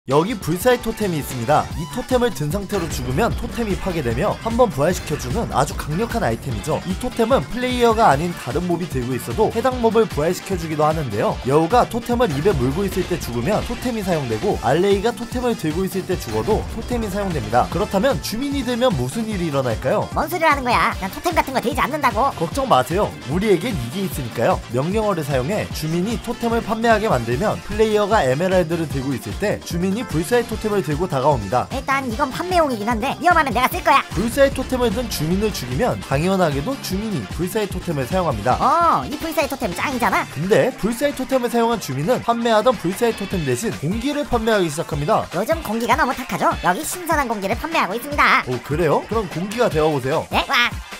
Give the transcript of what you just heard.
여기 불사의 토템이 있습니다. 이 토템을 든 상태로 죽으면 토템이 파괴되며 한번 부활시켜주는 아주 강력한 아이템이죠. 이 토템은 플레이어가 아닌 다른 몹이 들고 있어도 해당 몹을 부활시켜주기도 하는데요. 여우가 토템을 입에 물고 있을 때 죽으면 토템이 사용되고, 알레이가 토템을 들고 있을 때 죽어도 토템이 사용됩니다. 그렇다면 주민이 들면 무슨 일이 일어날까요? 뭔 소리를 하는 거야? 난 토템 같은 거 들지 않는다고. 걱정 마세요. 우리에겐 이게 있으니까요. 명령어를 사용해 주민이 토템을 판매하게 만들면 플레이어가 에메랄드를 들고 있을 때 주민이 불사의 토템을 들고 다가옵니다. 일단 이건 판매용이긴 한데 위험하면 내가 쓸 거야. 불사의 토템을 든 주민을 죽이면 당연하게도 주민이 불사의 토템을 사용합니다. 이 불사의 토템 짱이잖아. 근데 불사의 토템을 사용한 주민은 판매하던 불사의 토템 대신 공기를 판매하기 시작합니다. 요즘 공기가 너무 탁하죠? 여기 신선한 공기를 판매하고 있습니다. 오, 그래요? 그럼 공기가 되어보세요. 네? 와.